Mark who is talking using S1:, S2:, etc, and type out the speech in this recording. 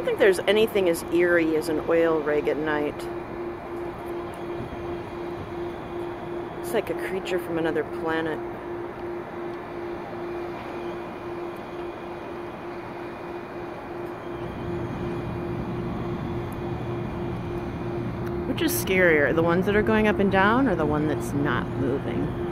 S1: think there's anything as eerie as an oil rig at night. It's like a creature from another planet. Which is scarier, the ones that are going up and down or the one that's not moving?